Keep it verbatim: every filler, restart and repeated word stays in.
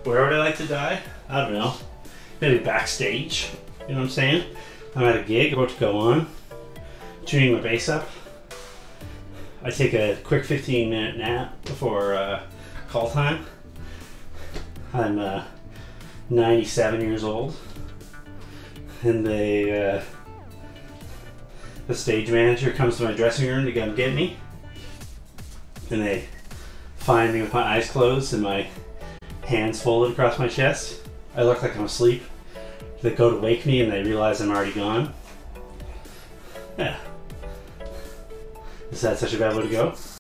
Where would I like to die? I don't know. Maybe backstage. You know what I'm saying? I'm at a gig, about to go on, tuning my bass up. I take a quick fifteen minute nap before uh, call time. I'm uh, ninety-seven years old, and they, uh, the stage manager comes to my dressing room to come get me, and they find me with my eyes closed and my hands folded across my chest. I look like I'm asleep. They go to wake me and they realize I'm already gone. Yeah. Is that such a bad way to go?